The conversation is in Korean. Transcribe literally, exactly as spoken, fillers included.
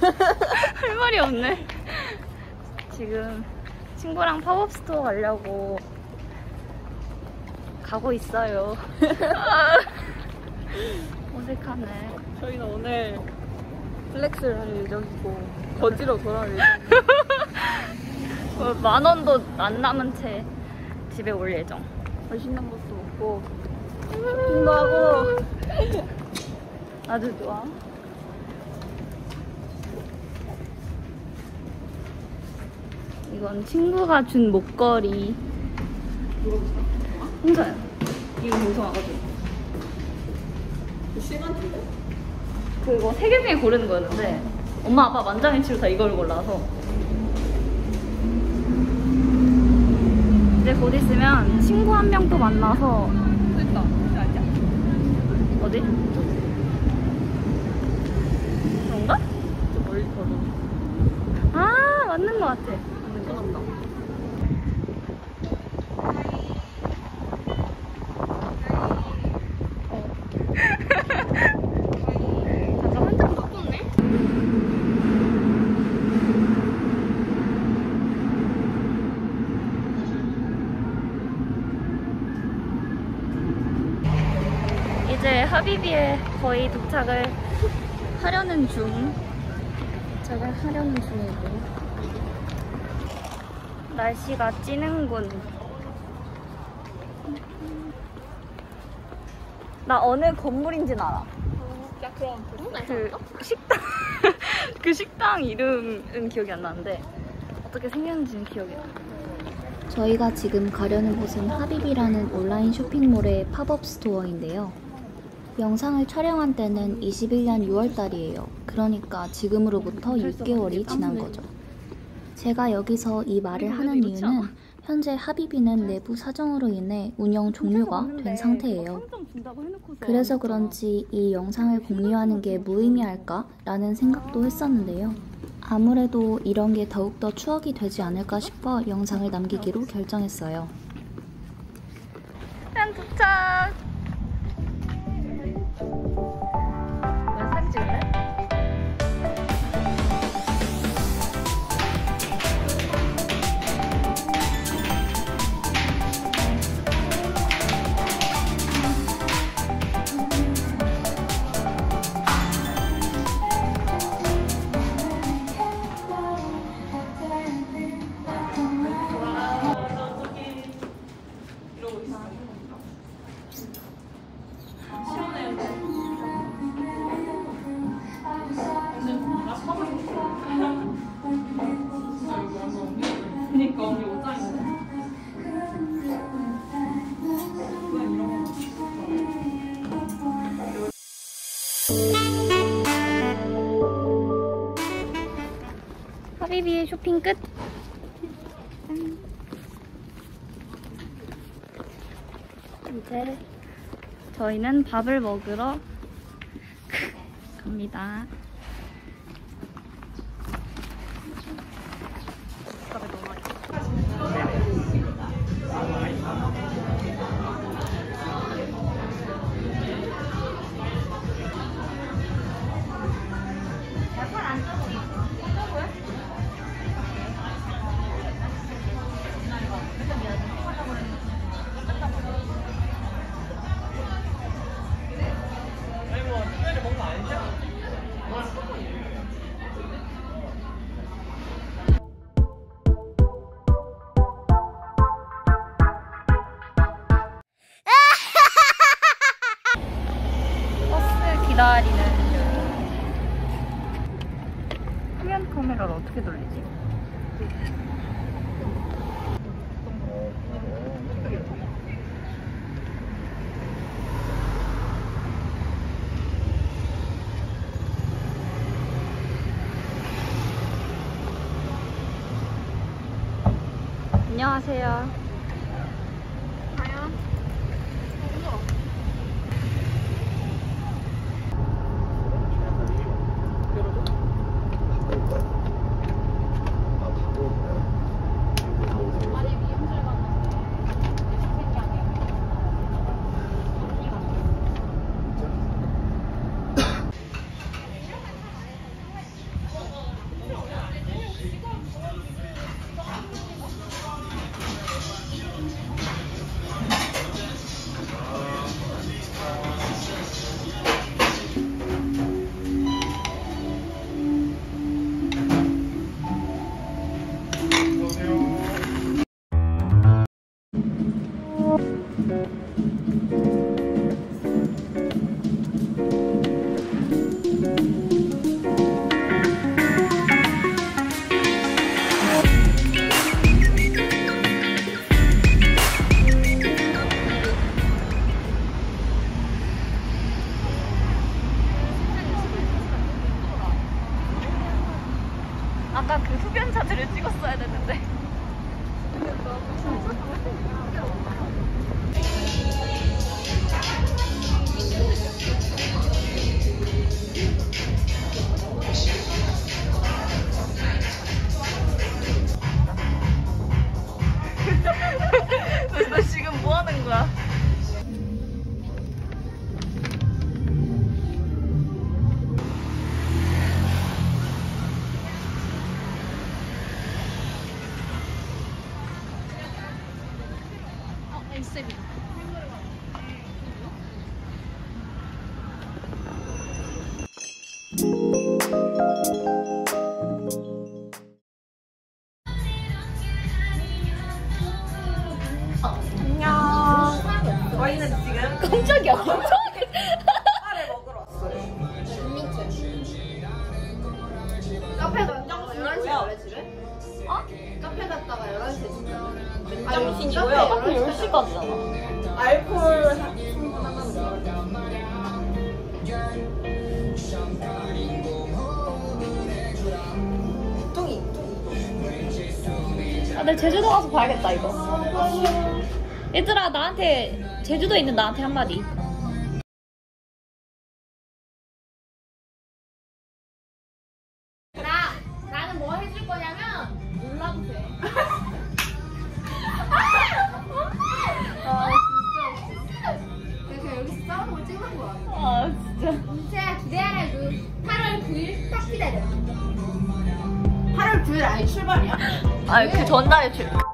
할 말이 없네. 지금 친구랑 팝업 스토어 가려고 가고 있어요. 어색하네. 저희는 오늘 플렉스를 할 예정이고 거지로 돌아올 예정이고 어, 만 원도 안 남은 채 집에 올 예정. 맛있는 것도 먹고 쇼핑도 하고 아주 좋아. 이건 친구가 준 목걸이. 혼자야. 이거 방송 와가지고. 심한데? 그거 세 개 중에 고르는 거였는데 엄마 아빠 만장일치로 다 이걸 골라서 이제 곧 있으면 친구 한 명 또 만나서 됐다. 아니야? 어디? 그런가? 좀 멀리 걸어. 아 맞는 거 같아. 맞는 거 같다. 잠깐 한 장 바꿨네? 이제 하비비에 거의 도착을 하려는 중. 도착을 하려는 중이고. 날씨가 찌는군. 나 어느 건물인지는 알아. 야 그럼 그 식당 그 식당 이름은 기억이 안 나는데 어떻게 생겼는지는 기억이 나. 저희가 지금 가려는 곳은 하비비라는 온라인 쇼핑몰의 팝업 스토어인데요. 영상을 촬영한 때는 이십일 년 유월 달이에요. 그러니까 지금으로부터 육 개월이 지난 거죠. 제가 여기서 이 말을 하는 이유는 현재 하비비는 내부 사정으로 인해 운영 종료가 된 상태예요. 그래서 그런지 이 영상을 공유하는 게 무의미할까? 라는 생각도 했었는데요. 아무래도 이런 게 더욱더 추억이 되지 않을까 싶어 영상을 남기기로 결정했어요. 짠 도착! 왜 사진 찍을래? 그니까 우리 옷장인데. 하비비의 쇼핑 끝! 이제 저희는 밥을 먹으러 갑니다. 기다리는 화면 카메라를 어떻게 돌리지? 안녕하세요. 뭔가 그 흡연자들을 찍었어야 됐는데. 너 지금 뭐 하는 거야? 어, 엘셉이다. 저희는 지금 깜짝이야, 깜짝이야. 파를 먹으러 왔어요. 카페 갔다가 열한 시에 원래 집에? 어? 카페 갔다가 열한 시에 집에. 아, 정신이고요. 카페 열 시까지잖아. 알코올 충분하다는 거. 뚱이, 뚱이. 아, 내 제주도 가서 봐야겠다, 이거. 얘들아, 나한테, 제주도에 있는 나한테 한마디. 나, 나는 뭐 해줄 거냐면 놀라도 돼. 아, 진짜 웃겨. 그래서 여기서 싸우는 걸 찍는 거야. 아, 진짜. 민채야 기대하라. 그 팔월 구일 딱 기다려. 팔월 구일 아니 출발이야? 아, 그 전날에 출.